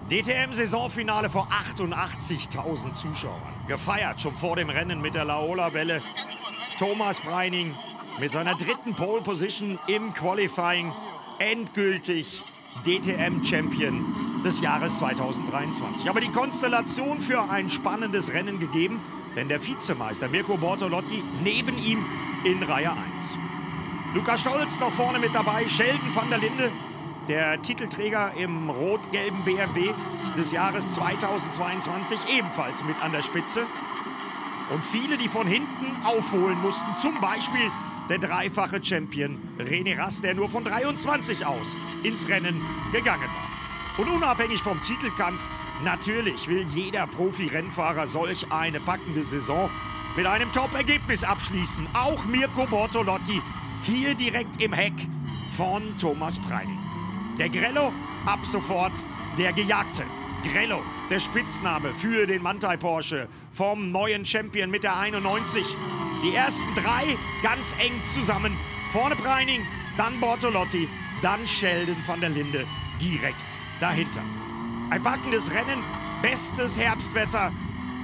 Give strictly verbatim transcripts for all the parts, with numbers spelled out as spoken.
D T M-Saisonfinale vor achtundachtzigtausend Zuschauern. Gefeiert schon vor dem Rennen mit der Laola-Welle. Thomas Preining mit seiner dritten Pole Position im Qualifying endgültig D T M-Champion des Jahres zweitausenddreiundzwanzig. Aber die Konstellation für ein spannendes Rennen gegeben, denn der Vizemeister Mirko Bortolotti neben ihm in Reihe eins. Luca Stolz noch vorne mit dabei, Sheldon van der Linde, der Titelträger im rot-gelben B M W des Jahres zweitausendzweiundzwanzig, ebenfalls mit an der Spitze. Und viele, die von hinten aufholen mussten, zum Beispiel der dreifache Champion René Rast, der nur von dreiundzwanzig aus ins Rennen gegangen war. Und unabhängig vom Titelkampf, natürlich will jeder Profi-Rennfahrer solch eine packende Saison mit einem Top-Ergebnis abschließen. Auch Mirko Bortolotti hier direkt im Heck von Thomas Preining. Der Grello ab sofort der Gejagte. Grello, der Spitzname für den Manthey Porsche vom neuen Champion mit der einundneunzig. Die ersten drei ganz eng zusammen. Vorne Preining, dann Bortolotti, dann Sheldon van der Linde direkt dahinter. Ein packendes Rennen, bestes Herbstwetter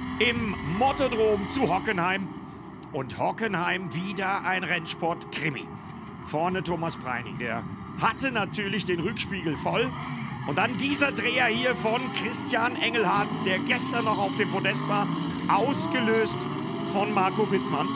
im Mottodrom zu Hockenheim. Und Hockenheim wieder ein Rennsport-Krimi. Vorne Thomas Preining, der hatte natürlich den Rückspiegel voll. Und dann dieser Dreher hier von Christian Engelhardt, der gestern noch auf dem Podest war, ausgelöst von Marco Wittmann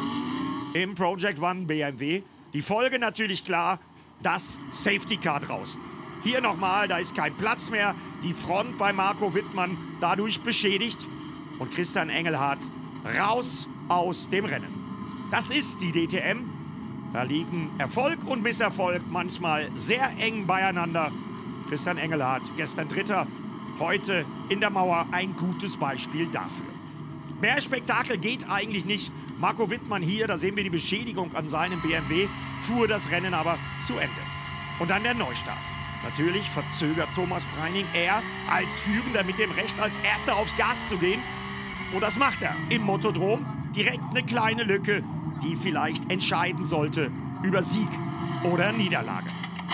im Project One B M W. Die Folge natürlich klar, das Safety Car draußen. Hier nochmal, da ist kein Platz mehr. Die Front bei Marco Wittmann dadurch beschädigt. Und Christian Engelhardt raus aus dem Rennen. Das ist die D T M. Da liegen Erfolg und Misserfolg manchmal sehr eng beieinander. Christian Engelhardt, gestern Dritter, heute in der Mauer ein gutes Beispiel dafür. Mehr Spektakel geht eigentlich nicht. Marco Wittmann hier, da sehen wir die Beschädigung an seinem B M W, fuhr das Rennen aber zu Ende. Und dann der Neustart. Natürlich verzögert Thomas Preining, er als Führender mit dem Recht, als Erster aufs Gas zu gehen. Und das macht er im Mottodrom. Direkt eine kleine Lücke, die vielleicht entscheiden sollte über Sieg oder Niederlage.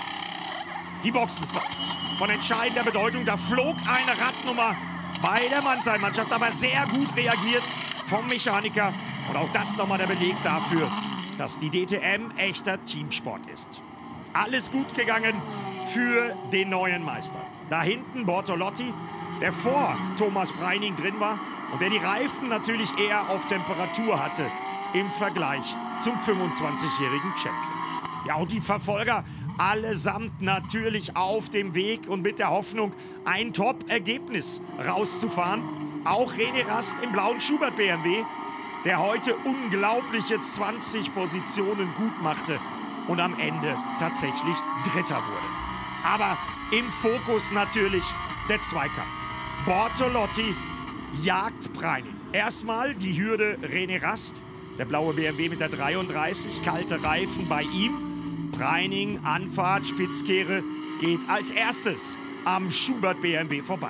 Die Boxenstops von entscheidender Bedeutung. Da flog eine Radnummer bei der Manthey-Mannschaft, aber sehr gut reagiert vom Mechaniker. Und auch das nochmal der Beleg dafür, dass die D T M echter Teamsport ist. Alles gut gegangen für den neuen Meister. Da hinten Bortolotti, der vor Thomas Preining drin war und der die Reifen natürlich eher auf Temperatur hatte im Vergleich zum fünfundzwanzigjährigen Champion. Ja, und die Verfolger allesamt natürlich auf dem Weg und mit der Hoffnung, ein Top-Ergebnis rauszufahren. Auch René Rast im blauen Schubert B M W, der heute unglaubliche zwanzig Positionen gut machte und am Ende tatsächlich Dritter wurde. Aber im Fokus natürlich der Zweikampf. Bortolotti jagt Preining. Erstmal die Hürde René Rast, der blaue B M W mit der dreiunddreißig, kalte Reifen bei ihm. Preining, Anfahrt, Spitzkehre, geht als erstes am Schubert B M W vorbei.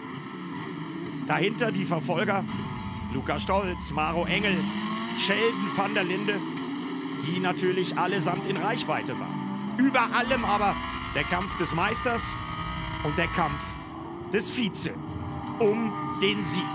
Dahinter die Verfolger, Luca Stolz, Maro Engel, Sheldon van der Linde, die natürlich allesamt in Reichweite waren. Über allem aber der Kampf des Meisters und der Kampf des Vize um den Sieg.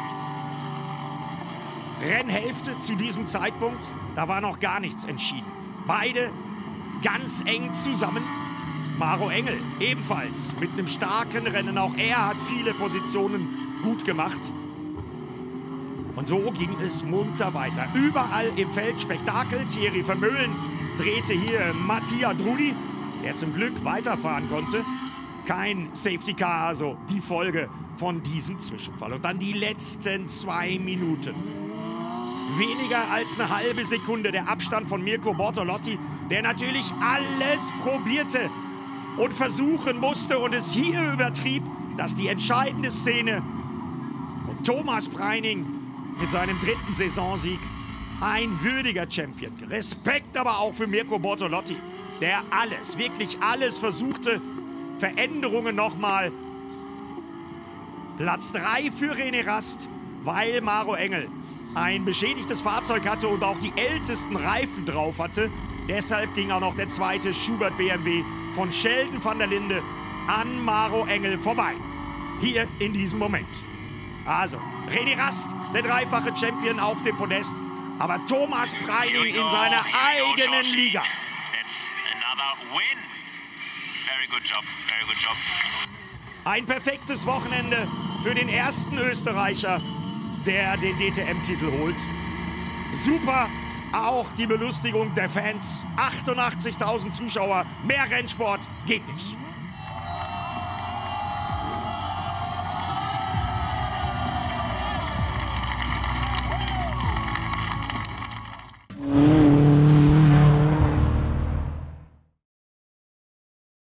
Rennhälfte zu diesem Zeitpunkt, da war noch gar nichts entschieden. Beide ganz eng zusammen. Maro Engel ebenfalls mit einem starken Rennen. Auch er hat viele Positionen gut gemacht. Und so ging es munter weiter. Überall im Feld Spektakel. Thierry Vermeulen drehte hier Mattia Drudi, der zum Glück weiterfahren konnte. Kein Safety Car, also die Folge von diesem Zwischenfall. Und dann die letzten zwei Minuten. Weniger als eine halbe Sekunde der Abstand von Mirko Bortolotti, der natürlich alles probierte und versuchen musste und es hier übertrieb, dass die entscheidende Szene und Thomas Preining mit seinem dritten Saisonsieg ein würdiger Champion. Respekt aber auch für Mirko Bortolotti, der alles, wirklich alles versuchte. Veränderungen nochmal. Platz drei für René Rast, weil Maro Engel ein beschädigtes Fahrzeug hatte und auch die ältesten Reifen drauf hatte. Deshalb ging auch noch der zweite Schubert B M W von Sheldon van der Linde an Maro Engel vorbei. hier in diesem Moment. Also, René Rast, der dreifache Champion auf dem Podest, aber Thomas Preining in seiner eigenen Liga. That's another win. Very good job, very good job. Ein perfektes Wochenende für den ersten Österreicher, der den D T M-Titel holt. Super, auch die Belustigung der Fans. achtundachtzigtausend Zuschauer, mehr Rennsport geht nicht.